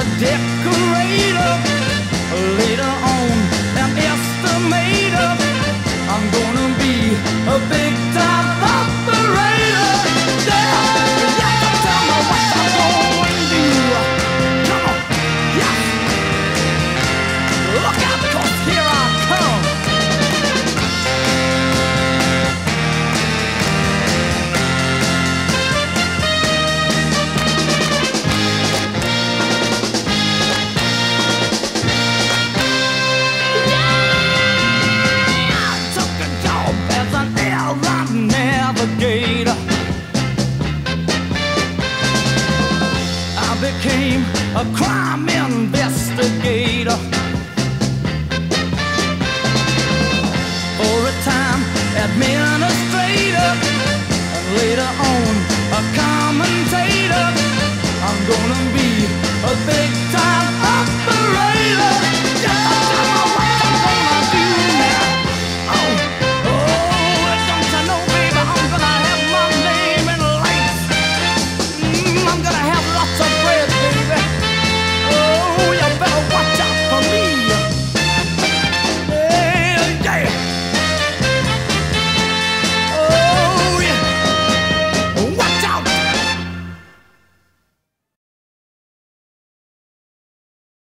a decorator, later on an estimator. I'm gonna be a big time operator. Yeah, you have to tell me what I'm going to do. Come on, yeah. Look out, 'cause here I come. Navigator. I became a crime investigator.